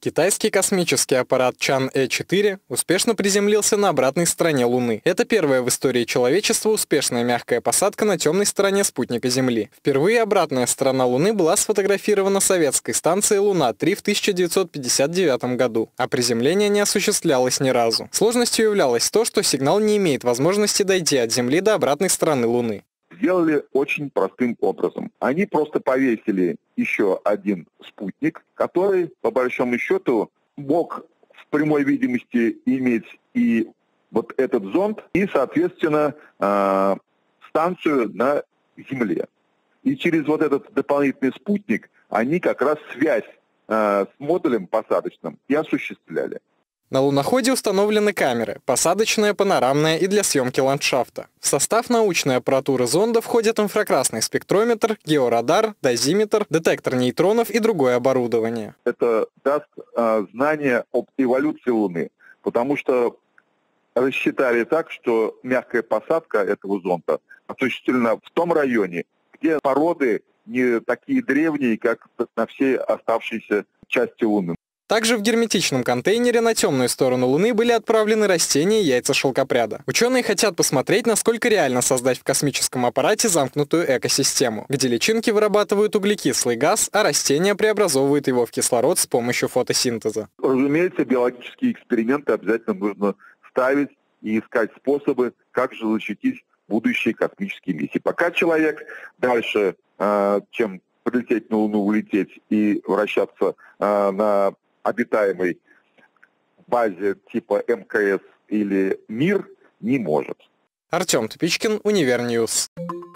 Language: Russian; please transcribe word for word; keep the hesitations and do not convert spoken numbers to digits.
Китайский космический аппарат Чан-Э четыре успешно приземлился на обратной стороне Луны. Это первая в истории человечества успешная мягкая посадка на темной стороне спутника Земли. Впервые обратная сторона Луны была сфотографирована советской станцией Луна-три в тысяча девятьсот пятьдесят девятом году, а приземление не осуществлялось ни разу. Сложностью являлось то, что сигнал не имеет возможности дойти от Земли до обратной стороны Луны. Сделали очень простым образом. Они просто повесили еще один спутник, который, по большому счету, мог в прямой видимости иметь и вот этот зонд, и, соответственно, станцию на Земле. И через вот этот дополнительный спутник они как раз связь с модулем посадочным и осуществляли. На луноходе установлены камеры, посадочная, панорамная и для съемки ландшафта. В состав научной аппаратуры зонда входят инфракрасный спектрометр, георадар, дозиметр, детектор нейтронов и другое оборудование. Это даст э, знание об эволюции Луны, потому что рассчитали так, что мягкая посадка этого зонда осуществлена в том районе, где породы не такие древние, как на всей оставшейся части Луны. Также в герметичном контейнере на темную сторону Луны были отправлены растения и яйца шелкопряда. Ученые хотят посмотреть, насколько реально создать в космическом аппарате замкнутую экосистему, где личинки вырабатывают углекислый газ, а растения преобразовывают его в кислород с помощью фотосинтеза. Разумеется, биологические эксперименты обязательно нужно ставить и искать способы, как же защитить будущие космические миссии. Пока человек дальше, э, чем полететь на Луну, улететь и вращаться э, на обитаемой базе типа эм ка эс или МИР, не может. Артем Тупичкин, Универньюз.